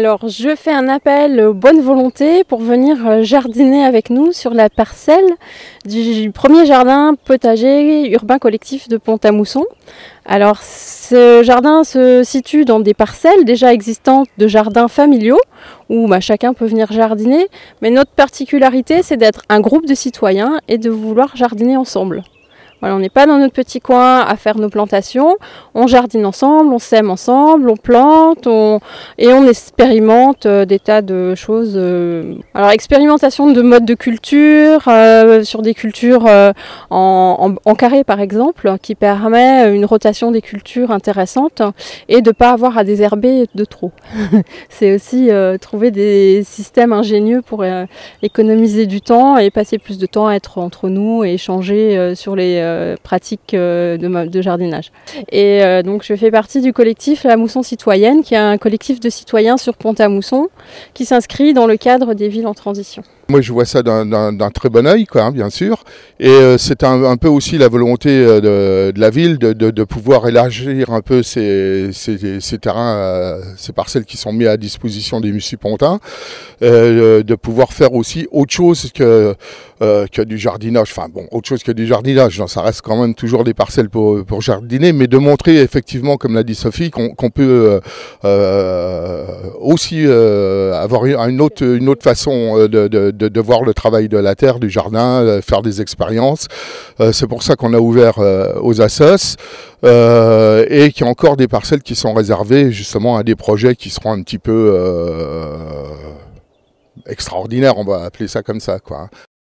Alors, je fais un appel aux bonnes volontés pour venir jardiner avec nous sur la parcelle du premier jardin potager urbain collectif de Pont-à-Mousson. Alors, ce jardin se situe dans des parcelles déjà existantes de jardins familiaux où chacun peut venir jardiner. Mais notre particularité, c'est d'être un groupe de citoyens et de vouloir jardiner ensemble. Voilà, on n'est pas dans notre petit coin à faire nos plantations, on jardine ensemble, on sème ensemble, on plante, et on expérimente des tas de choses. Alors expérimentation de modes de culture, sur des cultures en carré par exemple, qui permet une rotation des cultures intéressante et de ne pas avoir à désherber de trop. C'est aussi trouver des systèmes ingénieux pour économiser du temps et passer plus de temps à être entre nous et échanger sur les pratiques de jardinage. Et donc je fais partie du collectif La Mousson Citoyenne, qui est un collectif de citoyens sur Pont-à-Mousson, qui s'inscrit dans le cadre des villes en transition. Moi je vois ça d'un très bon œil, quoi, hein, bien sûr. Et c'est un peu aussi la volonté de la ville de pouvoir élargir un peu ces terrains, ces parcelles qui sont mises à disposition des mucipontins, de pouvoir faire aussi autre chose que du jardinage. Enfin bon, autre chose que du jardinage, ça reste quand même toujours des parcelles pour jardiner, mais de montrer effectivement, comme l'a dit Sophie, qu'on peut aussi avoir une autre façon de voir le travail de la terre, du jardin, faire des expériences. C'est pour ça qu'on a ouvert aux assos et qu'il y a encore des parcelles qui sont réservées justement à des projets qui seront un petit peu extraordinaires, on va appeler ça comme ça, quoi.